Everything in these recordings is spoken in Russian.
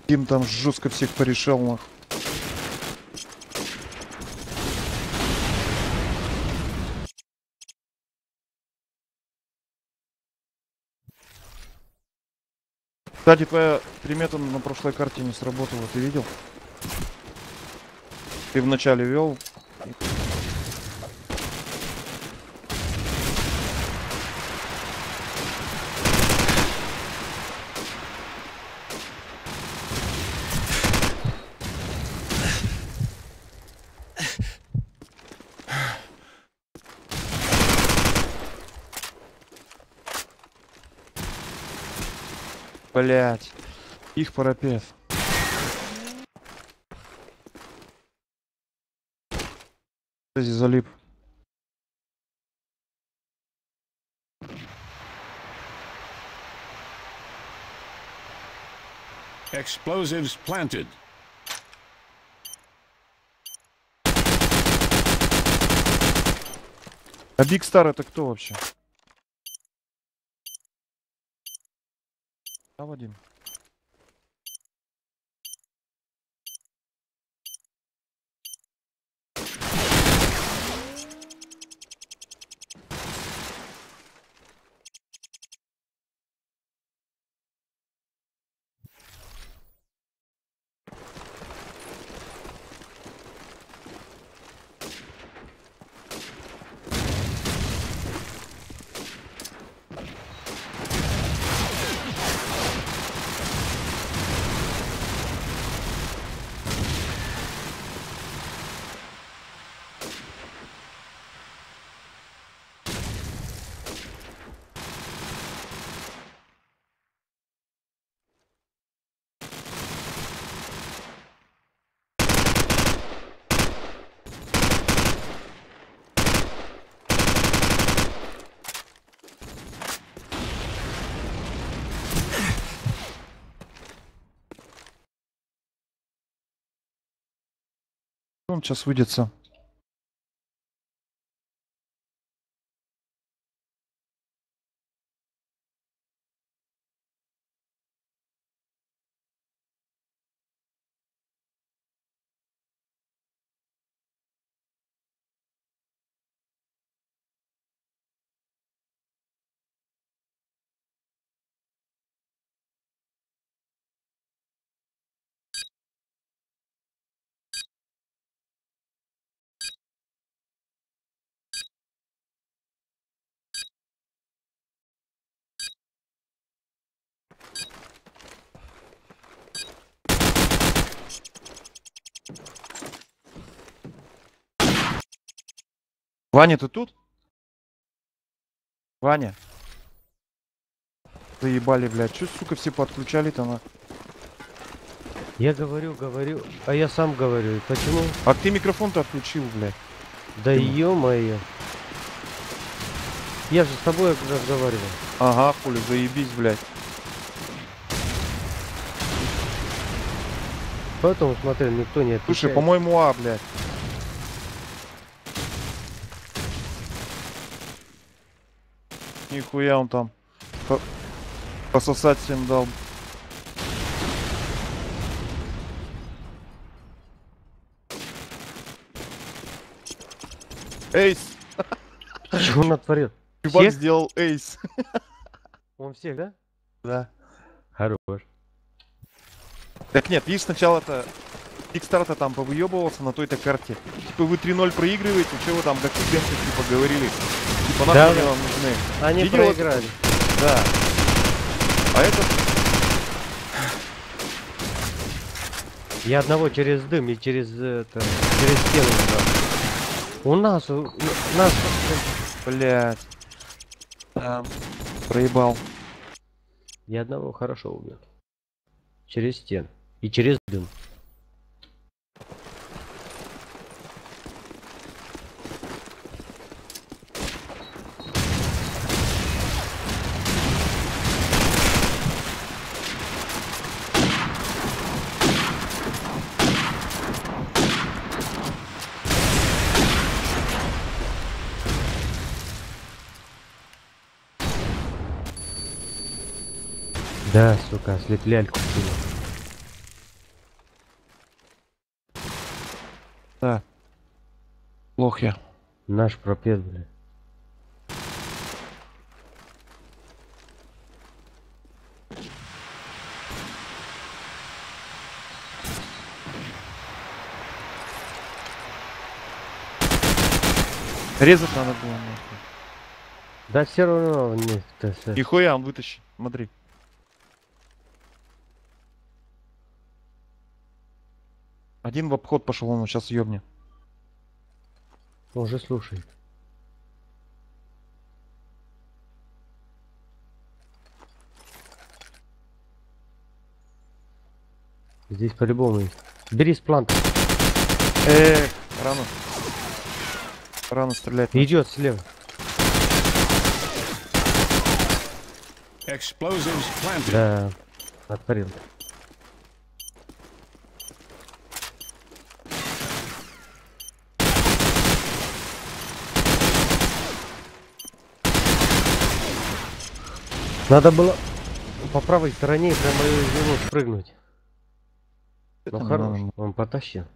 Им там жестко всех порешал, нах. Кстати, твоя примета на прошлой карте не сработала, ты видел? Ты вначале вел. Блять, их парапет. Здесь залип. Explosives planted. А Биг Стар это кто вообще? А, Вадим? Он сейчас выйдется. Ваня, ты тут? Ваня? Заебали, блядь. Чё, сука, все подключали-то на... Я говорю, а я сам говорю. Почему? А ты микрофон-то отключил, блядь. Да ё-моё. Я же с тобой разговаривал. Ага, хули, заебись, блядь. Поэтому смотрел, никто не отвечает. Слушай, по-моему, блядь. Нихуя он там пососать всем дал. Эйс! Что он натворил? Чувак Всех? сделал эйс. Он всех, да? Да. Хорош. Так нет, видишь, сначала-то Кикстарт-то там повыебывался на той-то карте. Типа вы 3-0 проигрываете, что вы там как студенты типа говорили? Типа нахуй Да, они да. вам нужны. Они Видел проиграли. Да. А этот... Я одного через дым и через стену дал. У нас. Блядь. Проебал. Я одного хорошо убил. Через стену. И через дым. Да, сука, ослепляльку кинул. Да. Плох я. Наш пропет, блядь. Резать надо было, нахуй. Да все равно не... Нихуя, он вытащит. Смотри. Один в обход пошел, он сейчас ёбнет. Уже слушай. Здесь по-любому есть. Бери с планта. Рано. Рано стрелять. начал. Идет слева. Explosives planted. Да. Отпарил. Надо было по правой стороне и прямо из него спрыгнуть. Это Ну не хорош, надо. он потащил.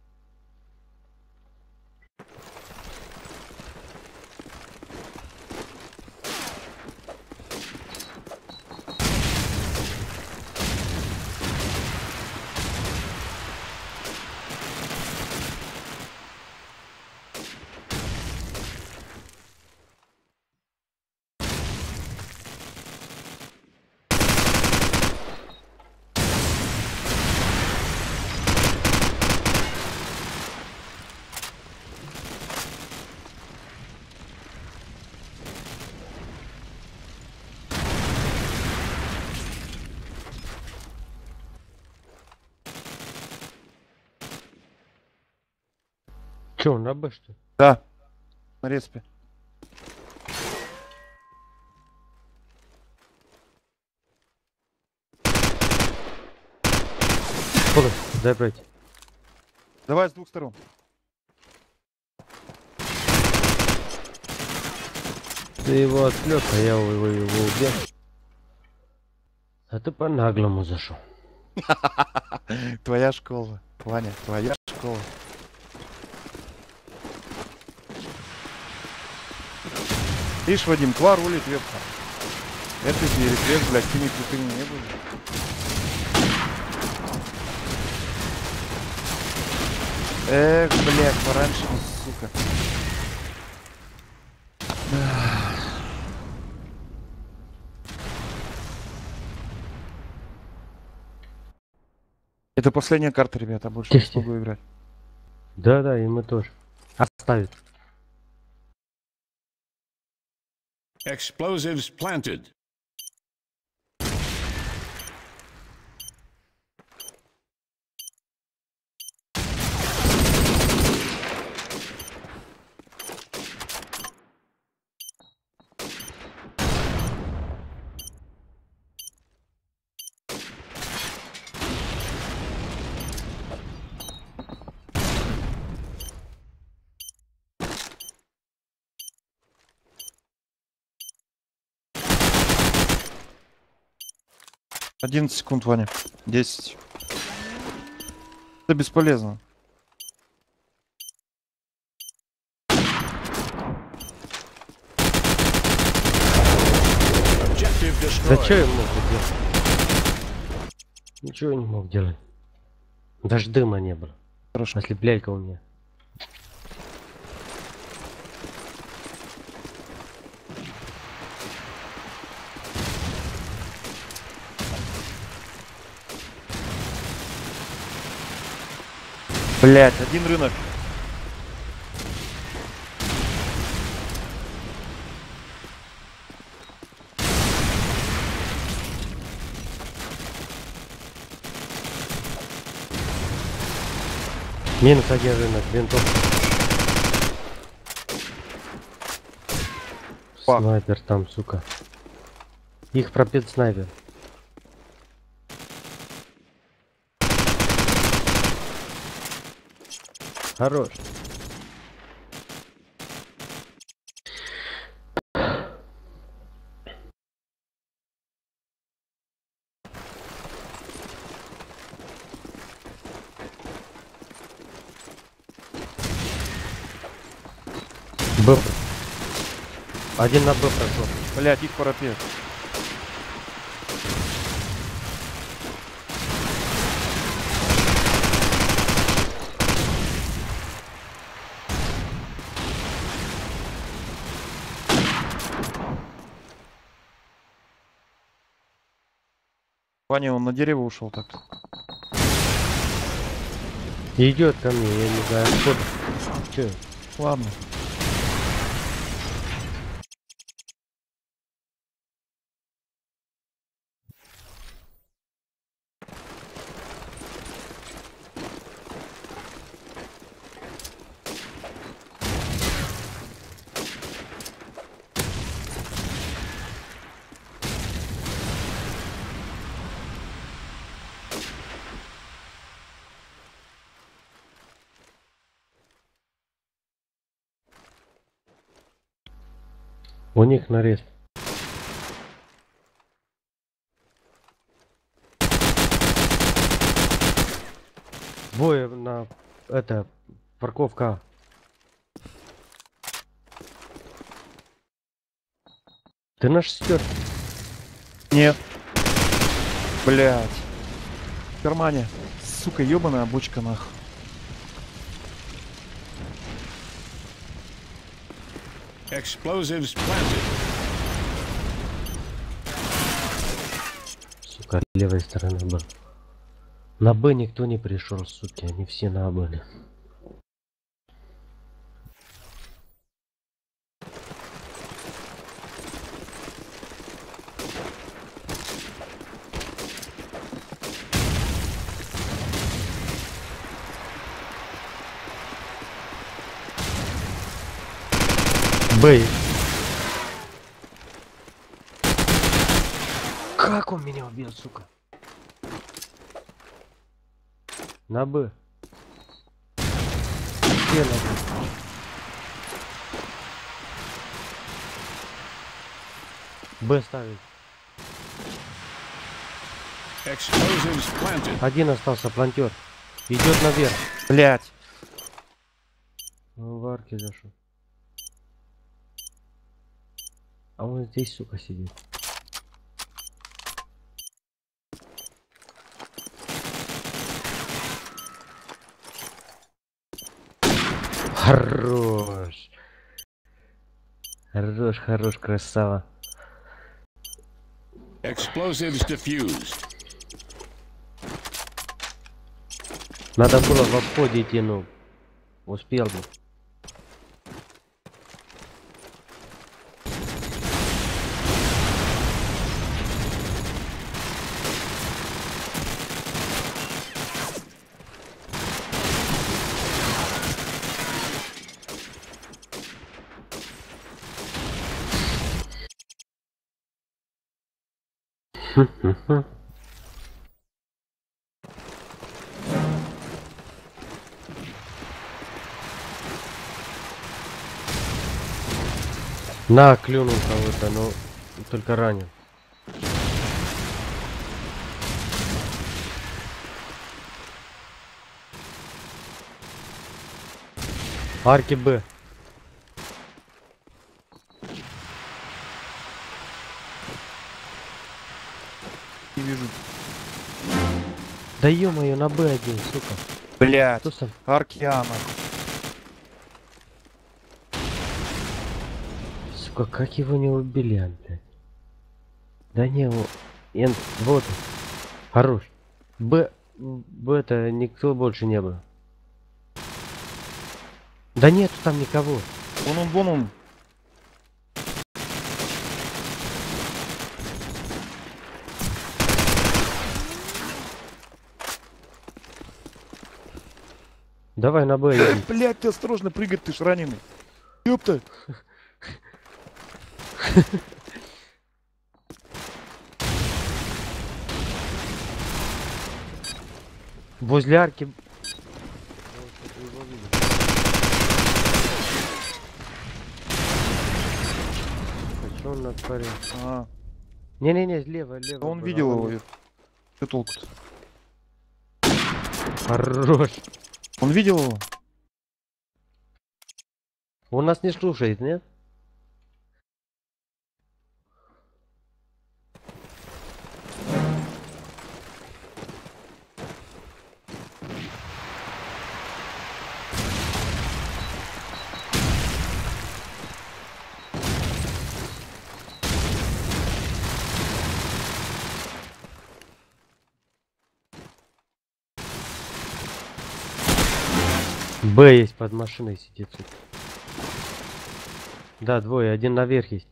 Че, на Б что ли? Да. На респе. Куда? Забрать. Давай с двух сторон. Ты его отвлек, а я его убил. А ты по-наглому зашел. Твоя школа. Ваня, твоя школа. Видишь, Вадим, ква рулит вебка. Это тебе рефлекс, блядь, какими крутыми не были. Эх, блядь, пораньше, сука. Это последняя карта, ребята, больше не Тихо, смогу играть. Да-да, и мы тоже. Оставит. Explosives planted. Одиннадцать секунд, Ваня. 10. Это бесполезно. Objective Да destroyed. что я мог делать? Ничего не мог делать. Даже дыма не было. Хорошо. Ослепляйка у меня. Блять, один рынок. Минус один рынок, винтовка. Пак. Снайпер там, сука. Их пропит снайпер. Хорош. Б. Один на Б прошел. Блять, их парапет. Ваня, он на дерево ушел так. Идет ко мне, я не знаю откуда. Че? Ладно. У них нарез. Двое на это парковка. Ты наш стер. Нет. Блять. В кармане. Сука, ебаная бочка нах. Explosives planted. Сука, левой стороны был. На Б никто не пришел, суки, они все на А были. Б. Как он меня убил, сука? На Б. Где на Б? Б ставить. Explosives planted. Один остался плантер. Идет наверх. Блять. В арке зашел. А он здесь, сука, сидит. Хорош. Хорош, хорош, красава. Explosives diffused. Надо было в обходе идти, ну. Успел бы. На, клюнул кого-то, но только ранен. Арки Б. Не вижу. Да ё-моё, на Б один, сука. Блять. Кто сам? Аркиана. Сука, как его не убили, блядь? Да не, вот. Хорош. Б это никто больше не был. Да нету там никого. Вон он. Давай на Б иди. Блять, ты осторожно прыгать, ты ж раненый. Ёпта. Возле арки. Что он натворил? А, Не-не-не, лево. да он было, видел он- его. Что толку-то? Хорош. Он видел его? Он нас не слушает, нет? Б есть под машиной сидит. Тут. Да, двое, один наверх есть.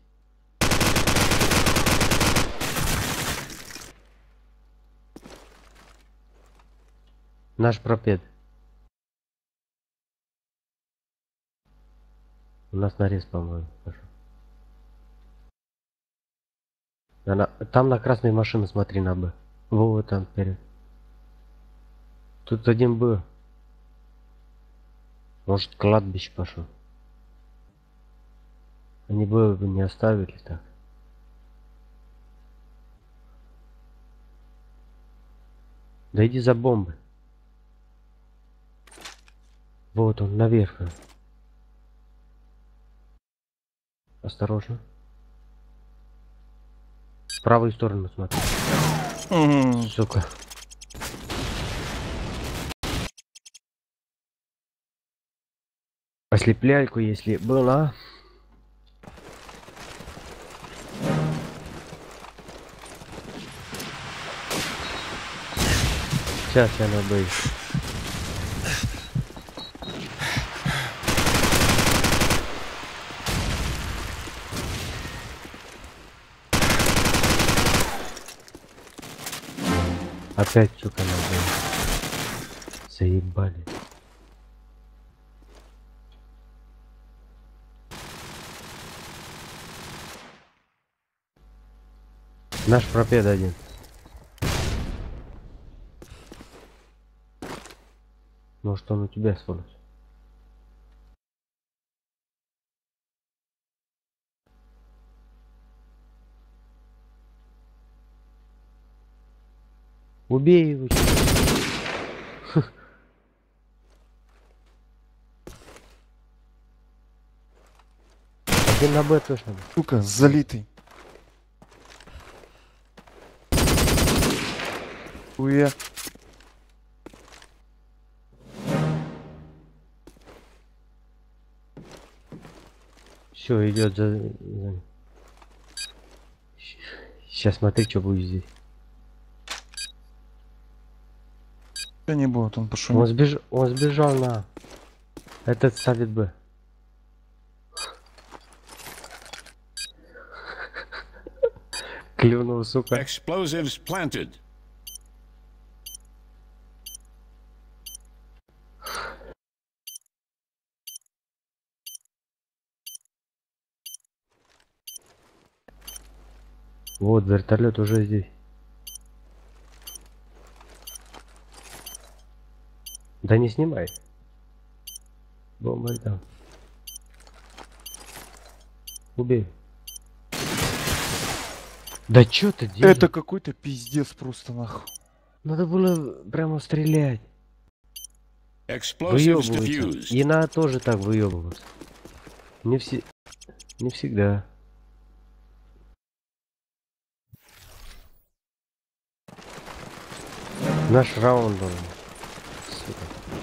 Наш пропед. У нас нарез, по-моему. Там на красной машины смотри на Б. Во, там вперед. Тут один Б. Может, кладбище пошел. Они бы не оставили так. Да иди за бомбы. Вот он, наверх. Осторожно. В правую сторону смотри. Сука. Ослепляльку, если была. Сейчас я набою. Опять, сука, набою. Заебали. Наш пропед один. Может, он у тебя сволочь. Убей его. Один на Б точно. Сука, залитый. Уе. Все, идет за... Сейчас смотри, что будет здесь. Я не будет, он пошел. Он сбежал на... Этот ставит Б. Клюнул, сука. Explosives planted. Вот, вертолет уже здесь. Да не снимай. Бомба там. Убей. Да чё ты делаешь? Это какой-то пиздец просто нахуй. Надо было прямо стрелять. Explosives Выебываться. defused. И надо тоже так выебываться. Не всегда. Наш раунд был. Сука.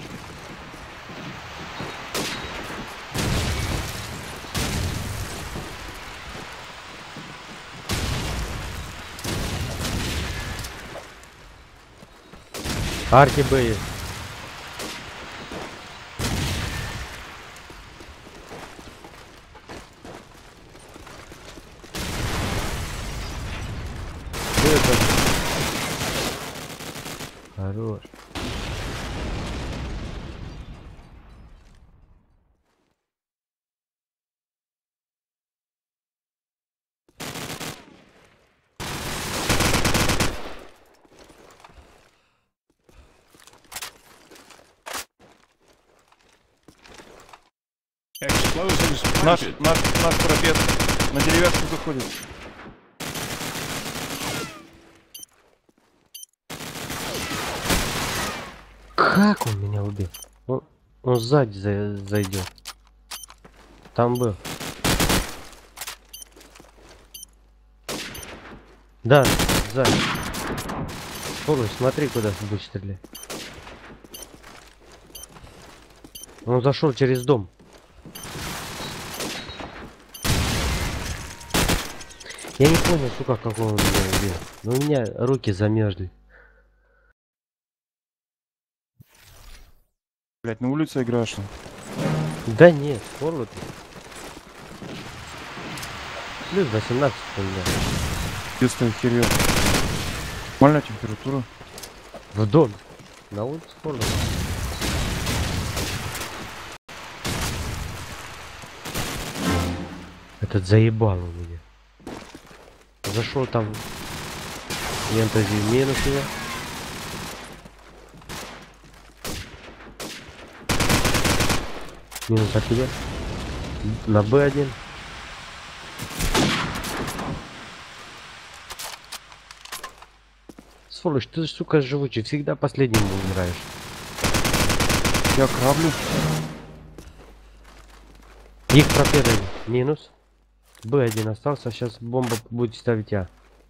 Арки Б есть. Что это? Хорош. Explosives Наш planted. пропед на деревяшку заходит. Как он меня убил? Он сзади зайдет. Там был. Да, сзади. Полу, смотри, куда ты будешь стрелять. Он зашел через дом. Я не понял, сука, как он меня убил. Но у меня руки замерзли. Блять, на улице играешь? Что ли? Да нет, Форвард. Плюс 18 у меня. Чистая херьё. Нормальная температура. В дом. На улице Форвард. Этот заебал у меня. Зашел там. Фэнтези минус его. Минус от тебя. На Б1. Сволочь, ты, сука, живучий. Всегда последним умираешь. Я краблю. Их пропедали. Минус. Б1 остался. Сейчас бомба будет ставить я.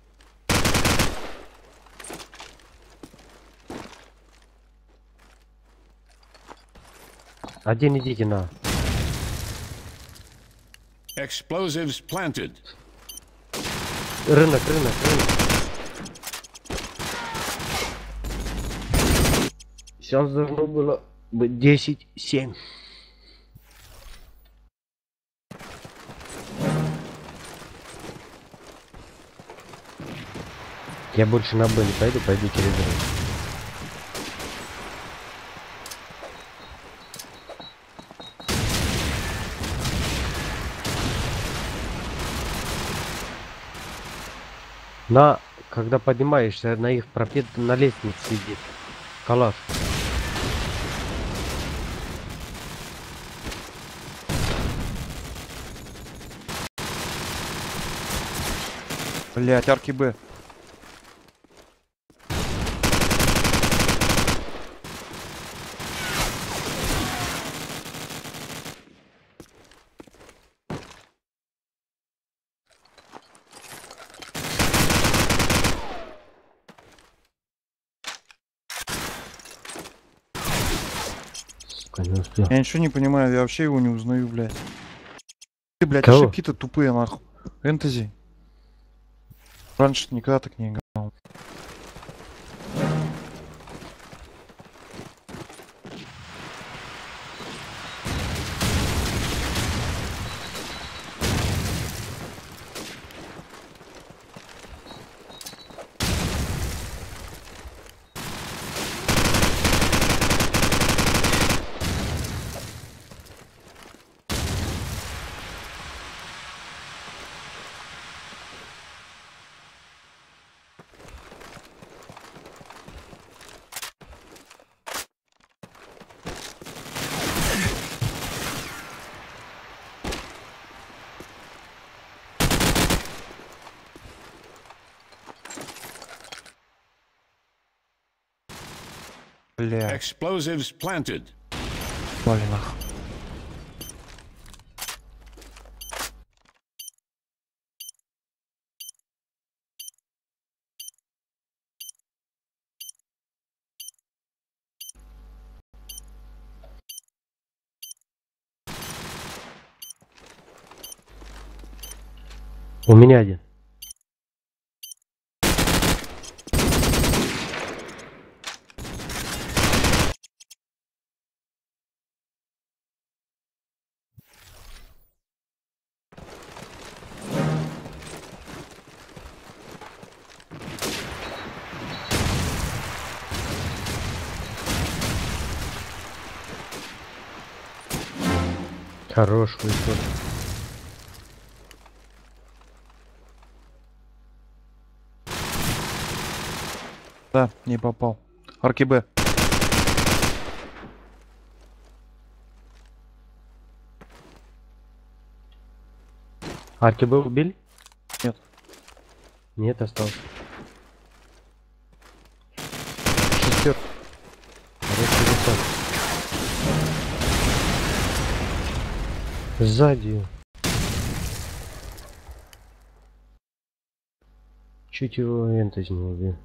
Один идите на. Explosives planted. Рынок. Сейчас должно было быть 10-7. Я больше на Б не пойду через рынок. Когда поднимаешься, на их пропед на лестнице сидит калаш. Блять, арки Б. Сука, не успел. Я ничего не понимаю, я вообще его не узнаю, блядь. Ты, блядь, Кого? ошибки-то тупые, нахуй. Фэнтези. Раньше никогда так не играл. Бля, Explosives planted. блин, нахуй. У меня один. Хорош вышел. Да, не попал. Арки Б. Арки Б убили? Нет. Нет, остался. Шестер. Хороший результат. Сзади. Чуть его энтози не убил.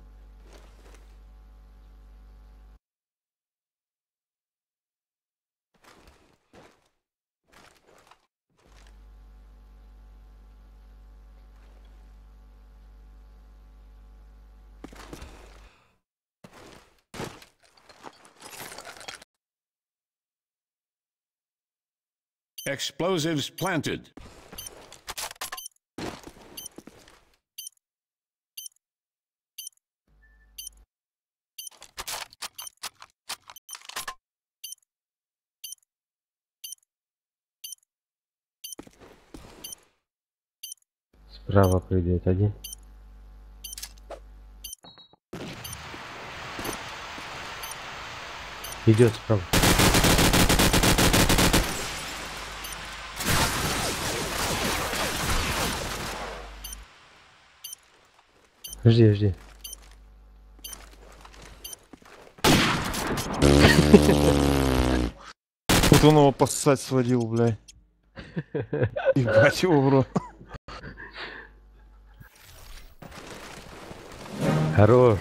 Explosives planted. Справа придет один. Идет справа. Жди, жди. Вот он его поссать сводил, бля. Ебать его в рот. Хорош.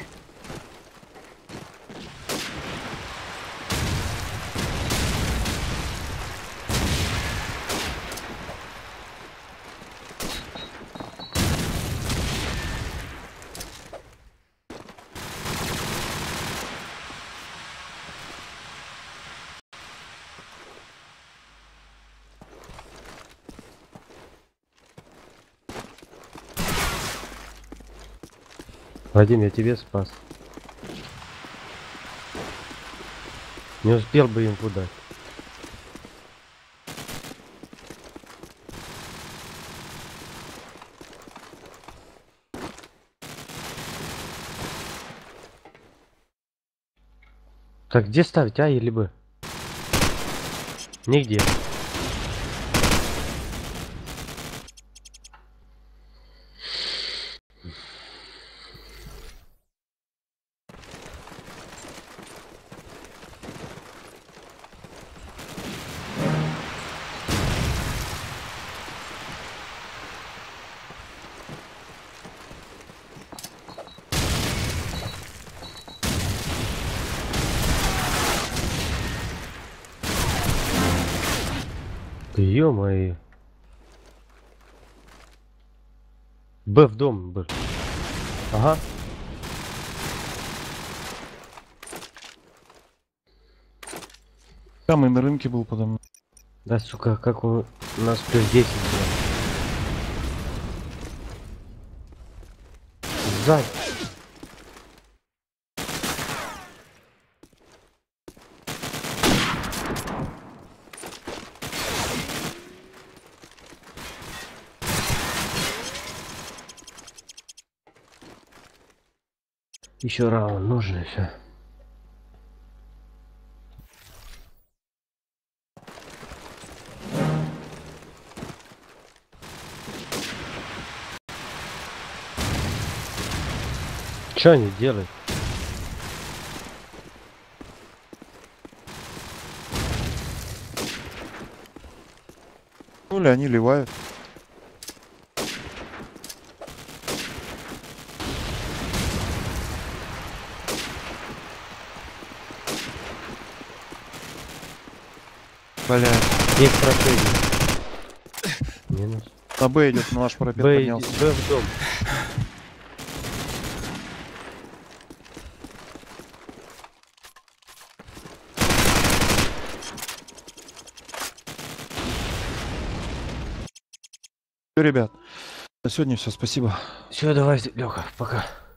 Вадим, я тебе спас. Не успел бы им подать. Так, где ставить, А или Б? Нигде. Ё-моё. Б в дом, Б. Ага. Там и на рынке был подо мной. Да, сука, как у нас плюс 10 было. Сзади. Еще раунд нужно все. Что они делают? Ну ли они ливают. Бля. Есть стратегия. Минус. На Б идет, на наш парапет Б поднялся. Б в дом. Всё, ребят, на сегодня все, спасибо. Все, давай, Леха, пока.